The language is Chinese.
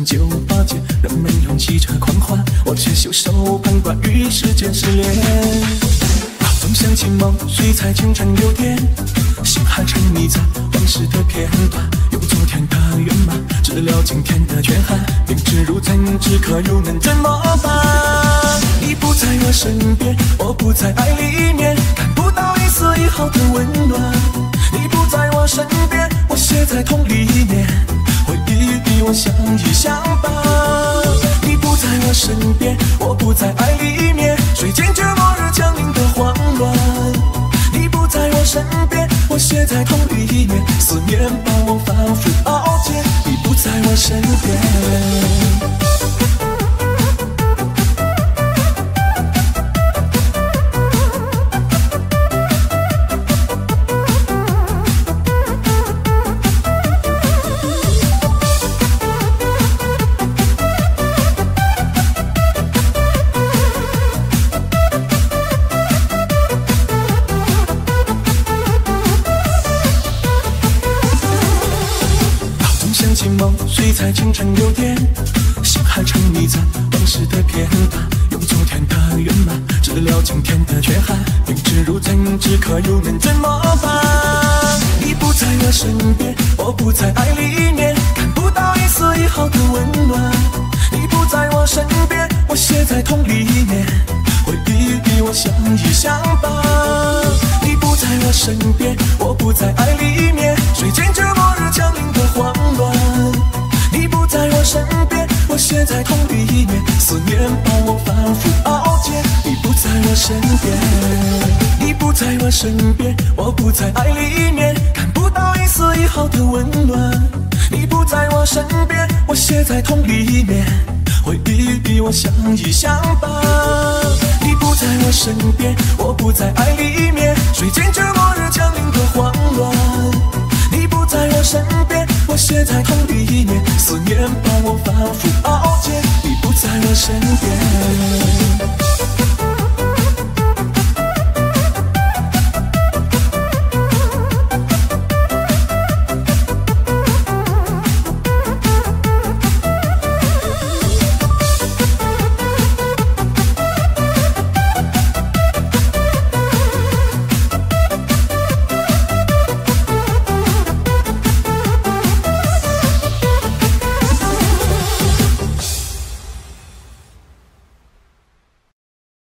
酒吧间，人们拥挤着狂欢，我却袖手旁观，与时间失联。脑中想起梦，水彩清晨6点，心还沉溺在往事的片段，用昨天的圆满治疗今天的缺憾。明知如此，只可又能怎么办？你不在我身边，我不在爱里面，看不到一丝一毫的温暖。你不在我身边，我写在痛里面，回忆比我相依相伴。你不在我身边，我不在爱里面，谁惊觉末日降临的慌乱？你不在我身边，我写在痛里面，思念把我反复熬煎。你不在我身边。水彩清晨6点，心还沉溺在往事的片段，用昨天的圆满治疗今天的缺憾。明知如此，只可又能怎么办？你不在我身边，我不在爱里面，看不到一丝一毫的温暖。你不在我身边，我写在痛里面，回忆比我相依相伴。你不在我身边，我不在爱里面，谁惊觉末日降临的慌乱？你不在我身边，我写在痛里面，思念把我反复熬煎。你不在我身边，你不在我身边，我不在爱里面，看不到一丝一毫的温暖。你不在我身边，我写在痛里面，回忆比我相依相伴。你不在我身边，我不在爱里面，谁惊觉末日降临的慌乱？你不在我身边，我写在痛里面，思念把我反复熬煎。你不在我身边。